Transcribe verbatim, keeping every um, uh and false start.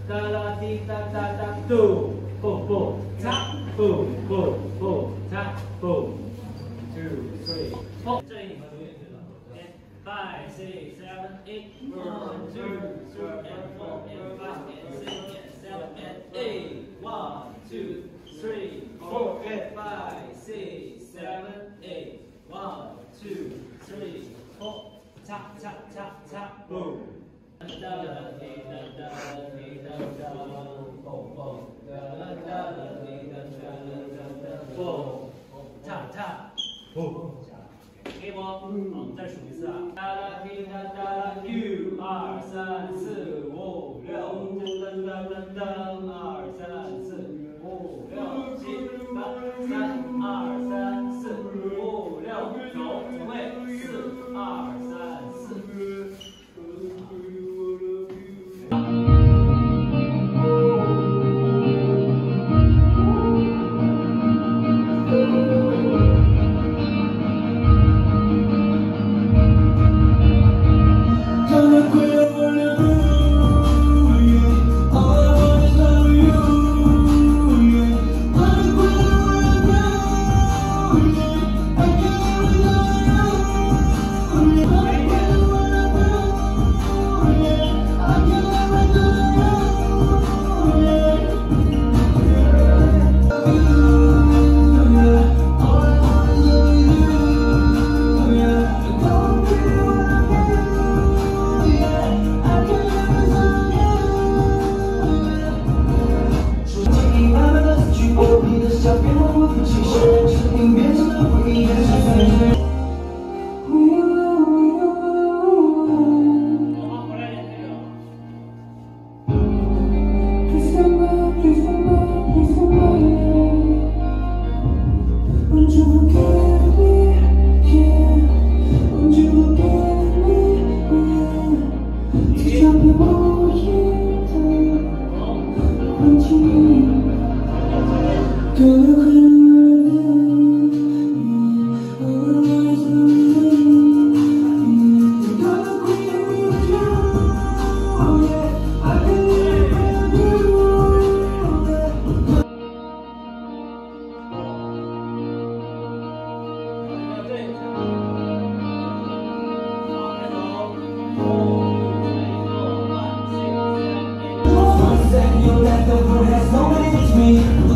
哒啦滴哒哒哒，嘟，蹦蹦嚓，蹦蹦蹦嚓，蹦 two three four。这里你们永远知道 ，OK five six seven eight one two three and four and five and six and seven and eight one two three four and five six seven eight one two three four， 嚓嚓嚓嚓，蹦。 哒啦滴哒哒滴哒哒，蹦蹦哒啦哒啦滴哒哒哒哒，蹦踏踏蹦，可以不？好，再数一次啊！哒啦滴哒哒啦，一二三四五六，噔噔噔噔，二三四五六七八，三二三四五六九，准备四二三四。 You let the world has no meaning to me.